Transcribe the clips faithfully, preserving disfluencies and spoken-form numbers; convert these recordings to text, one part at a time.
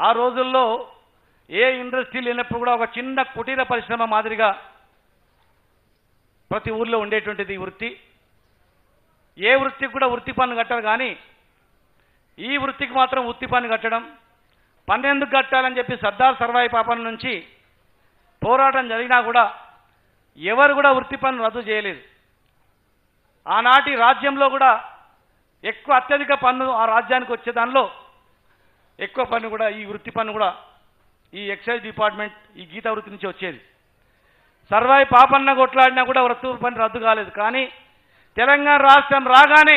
ఆ రోజుల్లో ఏ ఇండస్ట్రీ లేనప్పుడు కూడా ఒక చిన్న కుటీర పరిశ్రమ మాదిరిగా ప్రతి ఊర్లో ఉండేటువంటిది ఈ వృత్తి. ఏ వృత్తికి కూడా వృత్తి పన్ను కట్టరు, కానీ ఈ వృత్తికి మాత్రం వృత్తి పన్ను కట్టడం, పన్ను ఎందుకు కట్టాలని చెప్పి సర్దార్ సర్వాయి పాపన్ నుంచి పోరాటం జరిగినా కూడా ఎవరు కూడా వృత్తి పన్ను రద్దు చేయలేదు. ఆనాటి రాజ్యంలో కూడా ఎక్కువ అత్యధిక పన్ను ఆ రాజ్యానికి వచ్చే దానిలో ఎక్కువ పన్ను కూడా ఈ వృత్తి పన్ను కూడా ఈ ఎక్సైజ్ డిపార్ట్మెంట్ ఈ గీతా వృత్తి నుంచి వచ్చేది. సర్వాయి పాపన్న కొట్లాడినా కూడా వృత్తి పన్ను రద్దు కాలేదు. కానీ తెలంగాణ రాష్ట్రం రాగానే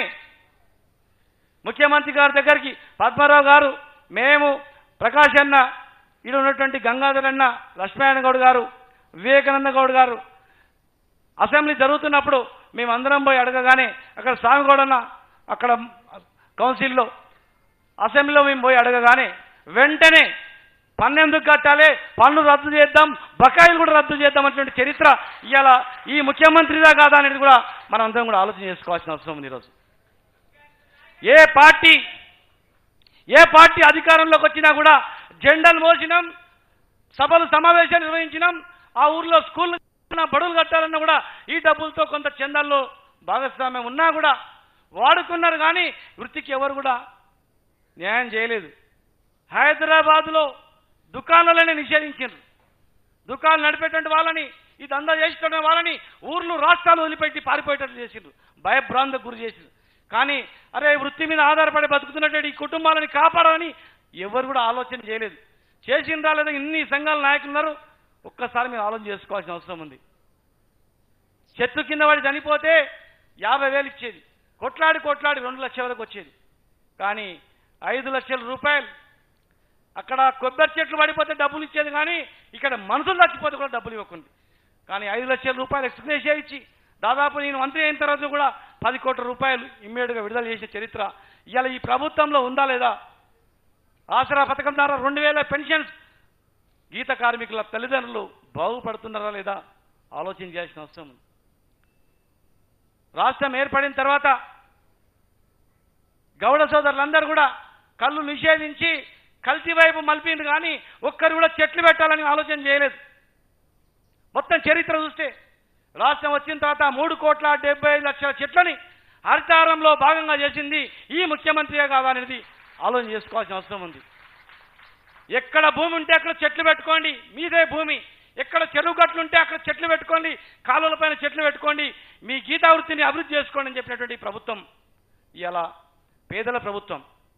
ముఖ్యమంత్రి గారి దగ్గరికి పద్మారావు గారు, మేము, ప్రకాష్ అన్న, ఇక్కడ ఉన్నటువంటి గంగాధర్ అన్న, లక్ష్మీనారాయణ గౌడ్ గారు, వివేకానంద గౌడ్ గారు అసెంబ్లీ జరుగుతున్నప్పుడు మేమందరం పోయి అడగగానే అక్కడ స్వామిగౌడ్ అన్న అక్కడ కౌన్సిల్లో అసెంబ్లీలో మేము పోయి అడగగానే వెంటనే పన్ను ఎందుకు కట్టాలి, పన్ను రద్దు చేద్దాం, బకాయిలు కూడా రద్దు చేద్దాం అనేటువంటి చరిత్ర ఇవాళ ఈ ముఖ్యమంత్రిదా కాదా అనేది కూడా మనం అందరం కూడా ఆలోచన చేసుకోవాల్సిన అవసరం ఉంది. ఈరోజు ఏ పార్టీ ఏ పార్టీ అధికారంలోకి వచ్చినా కూడా జెండాలు మోసినాం, సభలు సమావేశాలు నిర్వహించినాం, ఆ ఊర్లో స్కూల్ బడులు కట్టాలన్నా కూడా ఈ డబ్బులతో కొంత చందాల్లో భాగస్వామ్యం ఉన్నా కూడా వాడుకున్నారు. కానీ వృత్తికి ఎవరు కూడా న్యాయం చేయలేదు. హైదరాబాద్లో దుకాణాలనే నిషేధించారు. దుకాణాలు నడిపేటువంటి వాళ్ళని, ఈ దందా చేసేటువంటి వాళ్ళని ఊర్లు రాష్ట్రాలు వదిలిపెట్టి పారిపోయేటట్లు చేసిండ్రు, భయభ్రాంతకు గురి చేసిండ్రు. కానీ అరే వృత్తి మీద ఆధారపడి బతుకుతున్నటువంటి ఈ కుటుంబాలని కాపాడాలని ఎవరు కూడా ఆలోచన చేయలేదు. చేసిండ్రా లేదా? ఇన్ని సంఘాల నాయకులు ఉన్నారు, ఒక్కసారి మీరు ఆలోచన చేసుకోవాల్సిన అవసరం ఉంది. చెట్టు కింద పడి చనిపోతే యాభై వేలు ఇచ్చేది, కొట్లాడి కొట్లాడి రెండు లక్షల వరకు వచ్చేది. కానీ ఐదు లక్షల రూపాయలు అక్కడ కొబ్బరి చెట్లు పడిపోతే డబ్బులు ఇచ్చేది, కానీ ఇక్కడ మనుషులు చచ్చిపోతే కూడా డబ్బులు ఇవ్వకుంది. కానీ ఐదు లక్షల రూపాయలు ఎక్స్గ్రేషియా ఇచ్చి దాదాపు నేను మంత్రి అయిన తర్వాత కూడా పది కోట్ల రూపాయలు ఇమ్మీడియట్గా విడుదల చేసే చరిత్ర ఇవాళ ఈ ప్రభుత్వంలో ఉందా లేదా? ఆసరా పథకం ద్వారా రెండు వేల పెన్షన్స్ గీత కార్మికుల తల్లిదండ్రులు బాగుపడుతున్నారా లేదా ఆలోచన చేయాల్సిన అవసరం ఉంది. రాష్ట్రం ఏర్పడిన తర్వాత గౌడ సోదరులందరూ కూడా కళ్ళు నిషేధించి కల్తీ వైపు మలిపింది, కానీ ఒక్కరు కూడా చెట్లు పెట్టాలని ఆలోచన చేయలేదు. మొత్తం చరిత్ర చూస్తే రాష్ట్రం వచ్చిన తర్వాత మూడు కోట్ల డెబ్బై ఐదు లక్షల చెట్లని హరితారంలో భాగంగా చేసింది ఈ ముఖ్యమంత్రిగా కాదా అనేది ఆలోచన చేసుకోవాల్సిన అవసరం ఉంది. ఎక్కడ భూమి ఉంటే అక్కడ చెట్లు పెట్టుకోండి, మీదే భూమి. ఎక్కడ చెరువు గట్లు ఉంటే అక్కడ చెట్లు పెట్టుకోండి, కాలువల పైన చెట్లు పెట్టుకోండి, మీ గీతా వృత్తిని అభివృద్ధి చేసుకోండి అని చెప్పినటువంటి ప్రభుత్వం ఇలా పేదల ప్రభుత్వం.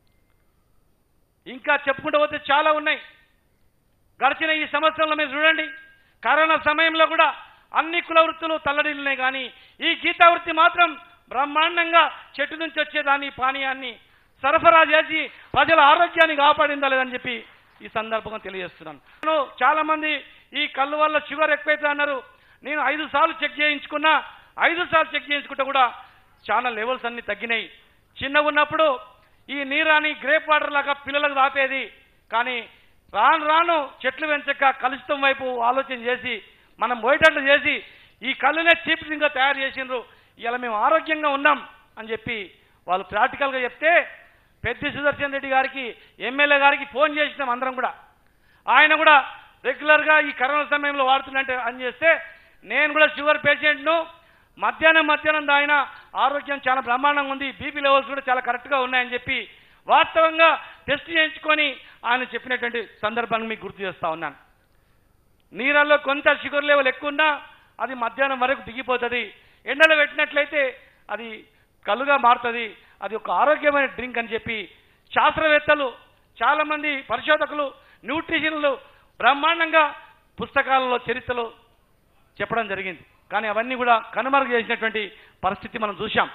ఇంకా చెప్పుకుంటూ పోతే చాలా ఉన్నాయి. గడిచిన ఈ సంవత్సరంలో మీరు చూడండి, కరోనా సమయంలో కూడా అన్ని కుల వృత్తులు తల్లడిల్లినాయి, కానీ ఈ గీతా వృత్తి మాత్రం బ్రహ్మాండంగా చెట్టు నుంచి వచ్చేదాన్ని పానీయాన్ని సరఫరా చేసి ప్రజల ఆరోగ్యాన్ని కాపాడిందా లేదని చెప్పి ఈ సందర్భంగా తెలియజేస్తున్నాను. నేను చాలా మంది ఈ కళ్ళు వల్ల షుగర్ ఎక్కువైతే అన్నారు. నేను ఐదు సార్లు చెక్ చేయించుకున్నా, ఐదు సార్లు చెక్ చేయించుకుంటే కూడా చాలా లెవెల్స్ అన్ని తగ్గినాయి. చిన్నగా ఉన్నప్పుడు ఈ నీరాని గ్రేప్ వాటర్ లాగా పిల్లలకు తాపేది, కానీ రాను రాను చెట్లు పెంచక కలుషితం వైపు ఆలోచన చేసి మనం పోయేటట్లు చేసి ఈ కళ్ళునే చీప్ డ్రింక్గా తయారు చేసిండ్రు. ఇలా మేము ఆరోగ్యంగా ఉన్నాం అని చెప్పి వాళ్ళు ప్రాక్టికల్గా చెప్తే పెద్ది సుదర్శన్ రెడ్డి గారికి ఎమ్మెల్యే గారికి ఫోన్ చేసినాం అందరం కూడా. ఆయన కూడా రెగ్యులర్గా ఈ కరోనా సమయంలో వాడుతున్నట్టే అని చేస్తే నేను కూడా షుగర్ పేషెంట్ను, మధ్యాహ్నం మధ్యాహ్నం దాయిన ఆరోగ్యం చాలా బ్రహ్మాండంగా ఉంది, బీపీ లెవెల్స్ కూడా చాలా కరెక్ట్గా ఉన్నాయని చెప్పి వాస్తవంగా టెస్ట్ చేయించుకొని ఆయన చెప్పినటువంటి సందర్భాన్ని మీకు గుర్తు చేస్తూ ఉన్నాను. నీళ్ళల్లో కొంత షుగర్ లెవెల్ ఎక్కువ ఉన్నా అది మధ్యాహ్నం వరకు దిగిపోతుంది, ఎండలో పెట్టినట్లయితే అది కళ్ళుగా మారుతుంది, అది ఒక ఆరోగ్యమైన డ్రింక్ అని చెప్పి శాస్త్రవేత్తలు, చాలామంది పరిశోధకులు, న్యూట్రిషన్లు బ్రహ్మాండంగా పుస్తకాలలో చరిత్రలో చెప్పడం జరిగింది. కానీ అవన్నీ కూడా కనుమరుగు చేసినటువంటి పరిస్థితి మనం చూసాం.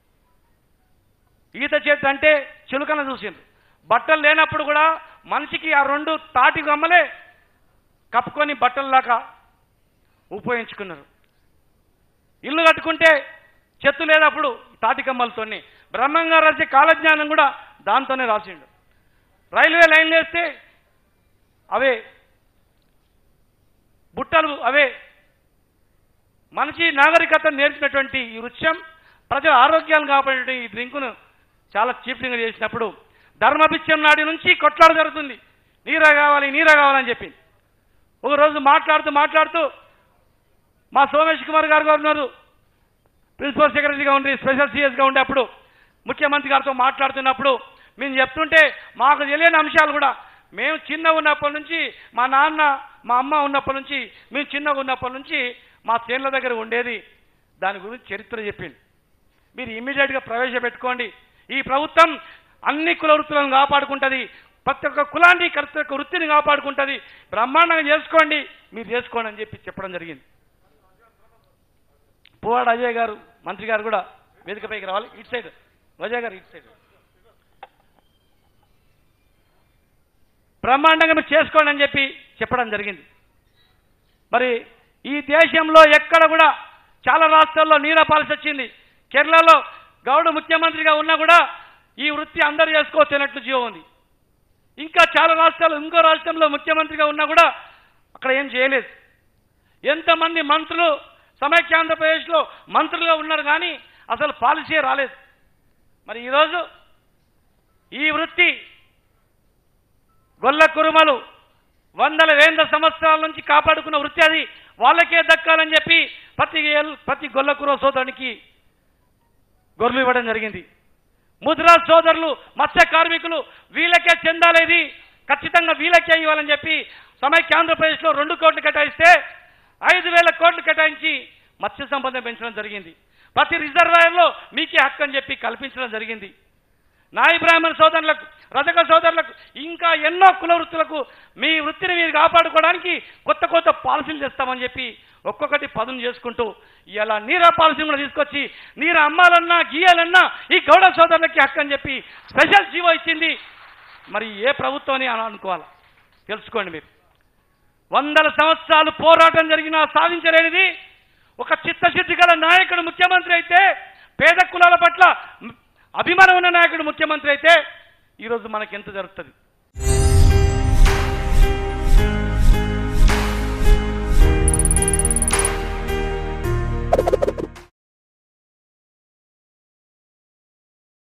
ఈత చేతి అంటే చిలుకన చూసిండ్రు. బట్టలు లేనప్పుడు కూడా మనిషికి ఆ రెండు తాటి గమ్మలే కప్పుకొని బట్టల్లాగా ఉపయోగించుకున్నారు. ఇల్లు కట్టుకుంటే చెత్తు లేనప్పుడు తాటి కమ్మలతోనే. బ్రహ్మంగారు రాసే కాలజ్ఞానం కూడా దాంతోనే రాసిండు. రైల్వే లైన్లు వేస్తే అవే, బుట్టలు అవే. మనిషి నాగరికతను నేర్పినటువంటి ఈ వృక్షం ప్రజల ఆరోగ్యాలను కాపాడే ఈ డ్రింకును చాలా చీప్లింగ్ చేసినప్పుడు ధర్మభిత్యం నాటి నుంచి కొట్లాడ జరుగుతుంది. నీరా కావాలి నీరా కావాలని చెప్పింది. ఒకరోజు మాట్లాడుతూ మాట్లాడుతూ మా సోమేష్ కుమార్ గారు ఉన్నారు, ప్రిన్సిపల్ సెక్రటరీగా ఉండి స్పెషల్ సిఎస్గా ఉండే అప్పుడు ముఖ్యమంత్రి గారితో మాట్లాడుతున్నప్పుడు మేము చెప్తుంటే మాకు తెలియని అంశాలు కూడా, మేము చిన్నగా ఉన్నప్పటి నుంచి మా నాన్న మా అమ్మ ఉన్నప్పటి నుంచి మేము చిన్నగా ఉన్నప్పటి నుంచి మా చేనుల దగ్గర ఉండేది, దాని గురించి చరిత్ర చెప్పింది. మీరు ఇమ్మీడియట్గా ప్రవేశపెట్టుకోండి. ఈ ప్రభుత్వం అన్ని కుల వృత్తులను కాపాడుకుంటుంది, ప్రతి ఒక్క కులాన్ని ప్రతి ఒక్క వృత్తిని కాపాడుకుంటుంది, బ్రహ్మాండంగా చేసుకోండి, మీరు చేసుకోండి అని చెప్పి చెప్పడం జరిగింది. పువ్వాడ అజయ్ గారు మంత్రి గారు కూడా వేదికపైకి రావాలి. ఇటు సైడ్ అజయ్ గారు, ఇటు సైడ్ బ్రహ్మాండంగా మీరు చేసుకోండి అని చెప్పి చెప్పడం జరిగింది. మరి ఈ దేశంలో ఎక్కడ కూడా చాలా రాష్ట్రాల్లో నీరా పాలసీ వచ్చింది. కేరళలో గౌడ్ ముఖ్యమంత్రిగా ఉన్నా కూడా ఈ వృత్తి అందరూ చేసుకోవచ్చు అన్నట్లు జీవో ఉంది. ఇంకా చాలా రాష్ట్రాలు, ఇంకో రాష్ట్రంలో ముఖ్యమంత్రిగా ఉన్నా కూడా అక్కడ ఏం చేయలేదు. ఎంతమంది మంత్రులు సమైక్యాంధ్రప్రదేశ్లో మంత్రులుగా ఉన్నారు కానీ అసలు పాలసీ రాలేదు. మరి ఈరోజు ఈ వృత్తి గొల్ల కురుమలు వందల వేల సంవత్సరాల నుంచి కాపాడుకున్న వృత్తి, అది వాళ్ళకే దక్కాలని చెప్పి ప్రతి ప్రతి గొల్ల కురుమ సోదరునికి గొర్రెలు ఇవ్వడం జరిగింది. ముద్రా సోదరులు మత్స్య కార్మికులు వీళ్ళకే చెందాలేది, ఖచ్చితంగా వీళ్ళకే ఇవ్వాలని చెప్పి సమైక్యాంధ్రప్రదేశ్లో రెండు కోట్లు కేటాయిస్తే ఐదు వేల కోట్లు కేటాయించి మత్స్య సంపద పెంచడం జరిగింది. ప్రతి రిజర్వాయర్లో మీకే హక్కు అని చెప్పి కల్పించడం జరిగింది. నాయి బ్రాహ్మణ సోదరులకు, రజక సోదరులకు, ఇంకా ఎన్నో కుల వృత్తులకు మీ వృత్తిని మీరు కాపాడుకోవడానికి కొత్త కొత్త పాలసీలు తెస్తామని చెప్పి ఒక్కొక్కటి పదును చేసుకుంటూ ఇలా నీరా పాలసీ కూడా తీసుకొచ్చి నీరు అమ్మాలన్నా గీయాలన్నా ఈ గౌడ సోదరులకి హక్కు అని చెప్పి స్పెషల్ జీవో ఇచ్చింది. మరి ఏ ప్రభుత్వం అని అనుకోవాలి, తెలుసుకోండి మీరు. వందల సంవత్సరాలు పోరాటం జరిగినా సాధించలేనిది ఒక చిత్తశుద్ధి గల నాయకుడు ముఖ్యమంత్రి అయితే, పేద కులాల పట్ల అభిమానం ఉన్న నాయకుడు ముఖ్యమంత్రి అయితే ఈరోజు మనకి ఎంత జరుగుతుంది.